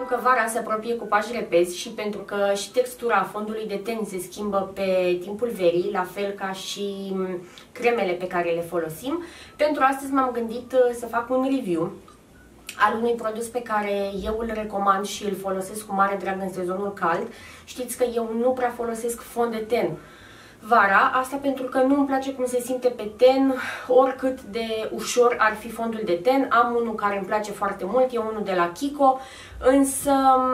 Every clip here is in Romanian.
pentru că vara se apropie cu pași repezi și pentru că și textura fondului de ten se schimbă pe timpul verii, la fel ca și cremele pe care le folosim, pentru astăzi m-am gândit să fac un review al unui produs pe care eu îl recomand și îl folosesc cu mare drag în sezonul cald. Știți că eu nu prea folosesc fond de ten vara, asta pentru că nu îmi place cum se simte pe ten, oricât de ușor ar fi fondul de ten. Am unul care îmi place foarte mult, e unul de la Kiko, însă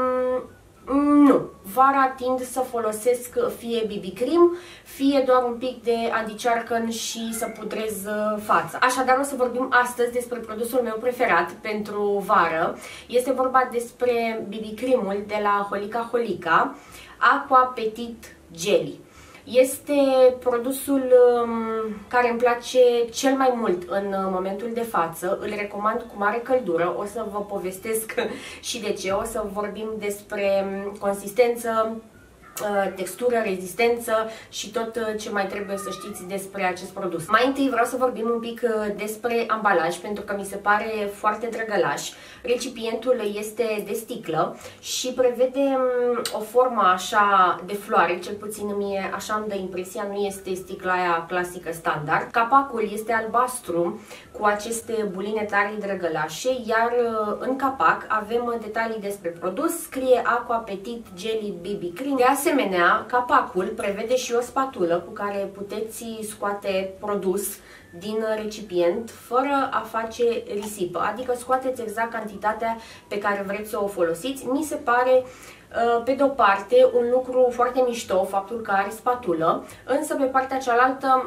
nu. Vara tind să folosesc fie BB cream, fie doar un pic de anti-cearcăn și să pudrez fața. Așadar o să vorbim astăzi despre produsul meu preferat pentru vară. Este vorba despre BB creamul de la Holika Holika, Aqua Petit Jelly. Este produsul care îmi place cel mai mult în momentul de față, îl recomand cu mare căldură, o să vă povestesc și de ce, o să vorbim despre consistență, textură, rezistență și tot ce mai trebuie să știți despre acest produs. Mai întâi vreau să vorbim un pic despre ambalaj, pentru că mi se pare foarte drăgălaș. Recipientul este de sticlă și prevede o formă așa de floare, cel puțin mie așa îmi dă impresia, nu este sticla aia clasică standard. Capacul este albastru cu aceste buline tare drăgălașe, iar în capac avem detalii despre produs, scrie Aqua Petit Jelly BB Cream. De asemenea, capacul prevede și o spatulă cu care puteți scoate produs din recipient fără a face risipă, adică scoateți exact cantitatea pe care vreți să o folosiți. Mi se pare pe de o parte un lucru foarte mișto faptul că are spatulă, însă pe partea cealaltă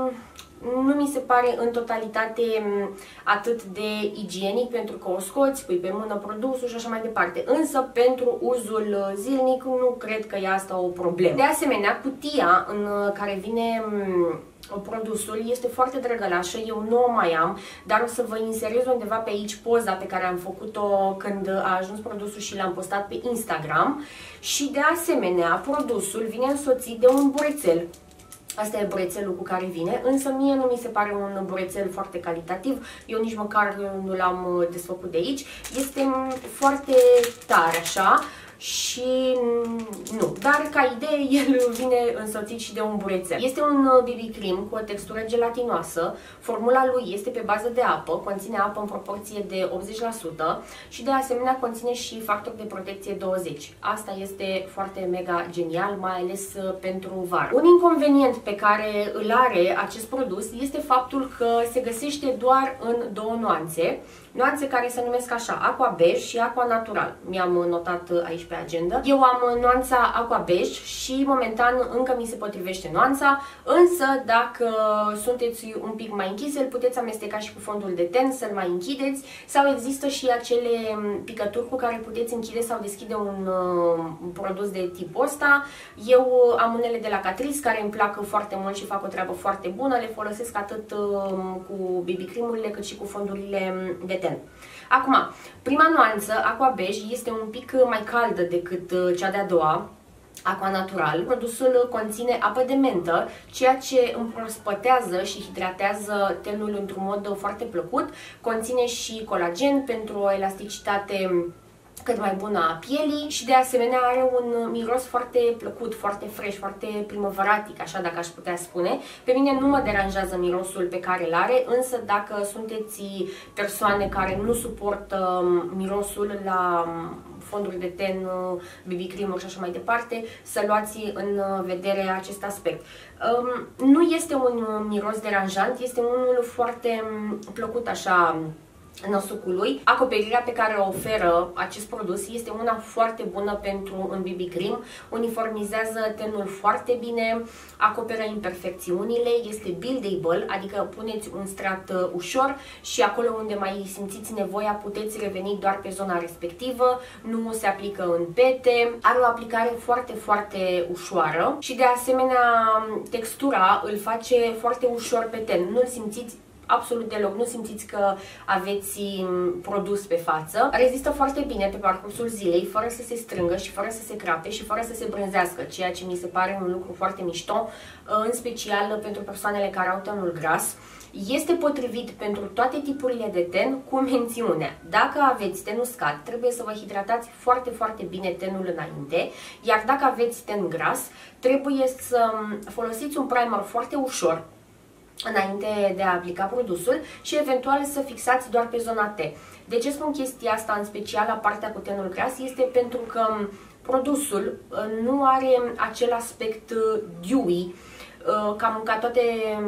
nu mi se pare în totalitate atât de igienic, pentru că o scoți, pui pe mână produsul și așa mai departe. Însă pentru uzul zilnic nu cred că e asta o problemă. De asemenea, cutia în care vine produsul este foarte drăgălașă, eu nu o mai am, dar o să vă inserez undeva pe aici poza pe care am făcut-o când a ajuns produsul și l-am postat pe Instagram. Și de asemenea, produsul vine însoțit de un burețel. Asta e burețelul cu care vine, însă mie nu mi se pare un burețel foarte calitativ, eu nici măcar nu l-am desfăcut de aici. Este foarte tare așa și nu, dar ca idee el vine însoțit și de un burețel. Este un BB cream cu o textură gelatinoasă, formula lui este pe bază de apă, conține apă în proporție de 80% și de asemenea conține și factor de protecție 20. Asta este foarte mega genial, mai ales pentru vară. Un inconvenient pe care îl are acest produs este faptul că se găsește doar în două nuanțe. Nuanțe care se numesc așa, Aqua Beige și Aqua Natural. Mi-am notat aici pe agenda. Eu am nuanța Aqua Beige și momentan încă mi se potrivește nuanța, însă dacă sunteți un pic mai închise, îl puteți amesteca și cu fondul de ten, să-l mai închideți, sau există și acele picături cu care puteți închide sau deschide un produs de tipul ăsta. Eu am unele de la Catrice care îmi plac foarte mult și fac o treabă foarte bună, le folosesc atât cu BB cream-urile cât și cu fondurile de ten. Acum, prima nuanță, Aqua Beige, este un pic mai caldă decât cea de-a doua, Aqua Natural. Produsul conține apă de mentă, ceea ce împrospătează și hidratează tenul într-un mod foarte plăcut. Conține și colagen pentru o elasticitate cât mai bună a pielii și de asemenea are un miros foarte plăcut, foarte fresh, foarte primăvăratic, așa dacă aș putea spune. Pe mine nu mă deranjează mirosul pe care îl are, însă dacă sunteți persoane care nu suportă mirosul la fonduri de ten, BB cream-uri și așa mai departe, să luați în vedere acest aspect. Nu este un miros deranjant, este unul foarte plăcut așa năsucului. Acoperirea pe care o oferă acest produs este una foarte bună pentru un BB cream, uniformizează tenul foarte bine, acoperă imperfecțiunile, este buildable, adică puneți un strat ușor și acolo unde mai simțiți nevoia puteți reveni doar pe zona respectivă, nu se aplică în pete, are o aplicare foarte, foarte ușoară și de asemenea textura îl face foarte ușor pe ten, nu-l simțiți absolut deloc, nu simțiți că aveți produs pe față. Rezistă foarte bine pe parcursul zilei, fără să se strângă și fără să se crape și fără să se brânzească, ceea ce mi se pare un lucru foarte mișto, în special pentru persoanele care au tănul gras. Este potrivit pentru toate tipurile de ten, cu mențiunea: dacă aveți ten uscat, trebuie să vă hidratați foarte, foarte bine tenul înainte, iar dacă aveți ten gras, trebuie să folosiți un primer foarte ușor înainte de a aplica produsul și eventual să fixați doar pe zona T. De ce spun chestia asta în special la partea cu tenul gras? Este pentru că produsul nu are acel aspect dewy cam ca toate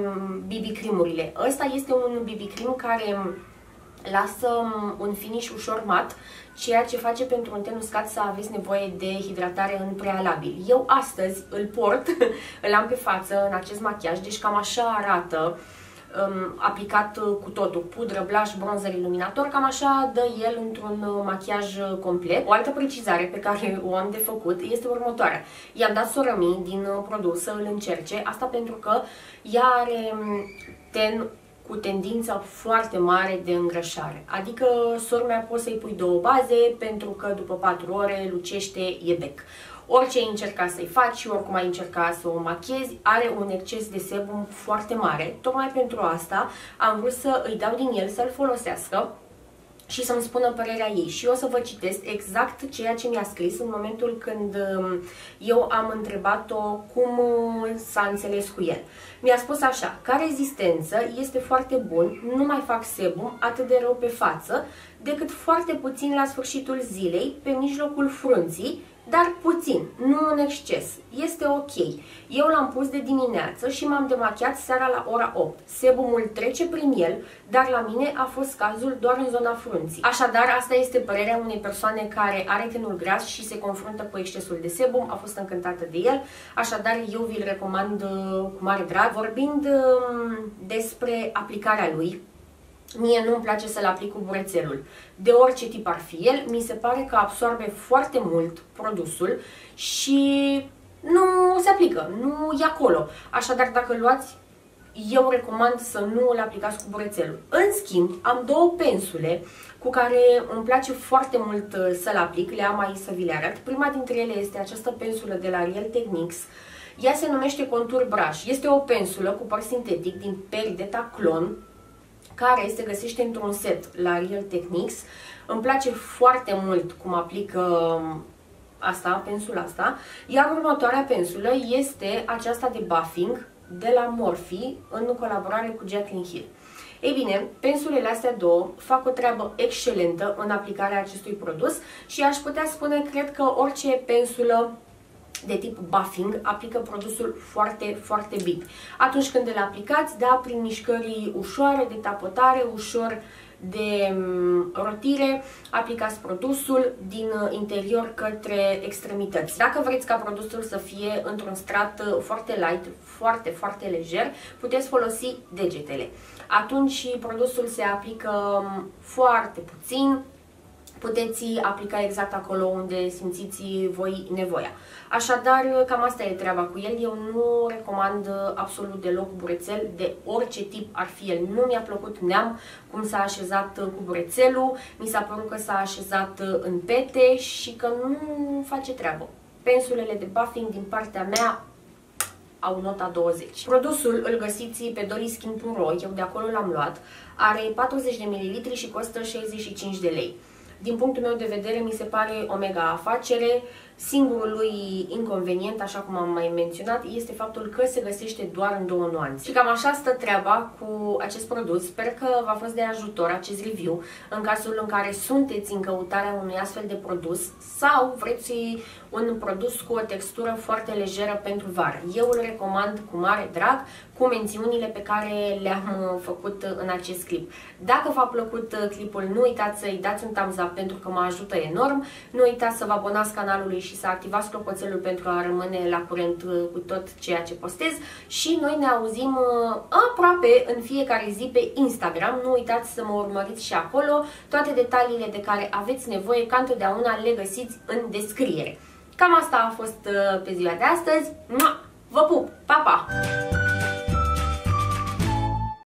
BB cream-urile. Ăsta este un BB cream care lasă un finish ușor mat, ceea ce face pentru un ten uscat să aveți nevoie de hidratare în prealabil. Eu astăzi îl port, îl am pe față în acest machiaj, deci cam așa arată, aplicat cu totul, pudră, blush, bronzer, iluminator, cam așa dă el într-un machiaj complet. O altă precizare pe care o am de făcut este următoarea. I-am dat sorămii din produs să îl încerce, asta pentru că ea are ten cu tendința foarte mare de îngrășare. Adică sormea poți să-i pui 2 baze pentru că după 4 ore lucește, e bec. Orice ai încerca să-i faci și oricum ai încerca să o machiezi, are un exces de sebum foarte mare. Tocmai pentru asta am vrut să îi dau din el, să-l folosească și să-mi spună părerea ei. Și o să vă citesc exact ceea ce mi-a scris în momentul când eu am întrebat-o cum s-a înțeles cu el. Mi-a spus așa: ca rezistență este foarte bun, nu mai fac sebum atât de rău pe față, decât foarte puțin la sfârșitul zilei, pe mijlocul frunții, dar puțin, nu în exces. Este ok. Eu l-am pus de dimineață și m-am demachiat seara la ora 8. Sebumul trece prin el, dar la mine a fost cazul doar în zona frunții. Așadar, asta este părerea unei persoane care are tenul gras și se confruntă cu excesul de sebum. A fost încântată de el, așadar eu vi-l recomand cu mare drag. Vorbind despre aplicarea lui, mie nu-mi place să-l aplic cu burețelul. De orice tip ar fi el, mi se pare că absorbe foarte mult produsul și nu se aplică, nu e acolo. Așadar, dacă îl luați, eu recomand să nu îl aplicați cu burețelul. În schimb, am 2 pensule cu care îmi place foarte mult să-l aplic, le am aici să vi le arăt. Prima dintre ele este această pensulă de la Real Techniques. Ea se numește Contour Brush. Este o pensulă cu păr sintetic din peri de taclon, care se găsește într-un set la Real Techniques. Îmi place foarte mult cum aplică asta, pensula asta. Iar următoarea pensulă este aceasta de buffing de la Morphe în colaborare cu Jaclyn Hill. Ei bine, pensulele astea 2 fac o treabă excelentă în aplicarea acestui produs și aș putea spune, cred că orice pensulă de tip buffing aplică produsul foarte, foarte bine. Atunci când îl aplicați, da, prin mișcări ușoare de tapotare, ușor de rotire, aplicați produsul din interior către extremități. Dacă vreți ca produsul să fie într-un strat foarte light, foarte, foarte lejer, puteți folosi degetele. Atunci produsul se aplică foarte puțin, puteți aplica exact acolo unde simțiți voi nevoia. Așadar, cam asta e treaba cu el. Eu nu recomand absolut deloc burețel, de orice tip ar fi el. Nu mi-a plăcut neam cum s-a așezat cu burețelul, mi s-a părut că s-a așezat în pete și că nu face treabă. Pensulele de buffing din partea mea au nota 20. Produsul îl găsiți pe doriskin.ro, eu de acolo l-am luat. Are 40 de ml și costă 65 de lei. Din punctul meu de vedere, mi se pare o mega afacere. Singurul lui inconvenient, așa cum am mai menționat, este faptul că se găsește doar în 2 nuanțe. Și cam așa stă treaba cu acest produs. Sper că v-a fost de ajutor acest review în cazul în care sunteți în căutarea unui astfel de produs sau vreți un produs cu o textură foarte lejeră pentru vară. Eu îl recomand cu mare drag, cu mențiunile pe care le-am făcut în acest clip. Dacă v-a plăcut clipul, nu uitați să-i dați un thumbs up pentru că mă ajută enorm. Nu uitați să vă abonați canalului și să activați clopoțelul pentru a rămâne la curent cu tot ceea ce postez. Și noi ne auzim aproape în fiecare zi pe Instagram. Nu uitați să mă urmăriți și acolo. Toate detaliile de care aveți nevoie, ca întotdeauna, le găsiți în descriere. Cam asta a fost pe ziua de astăzi. Vă pup! Pa, pa!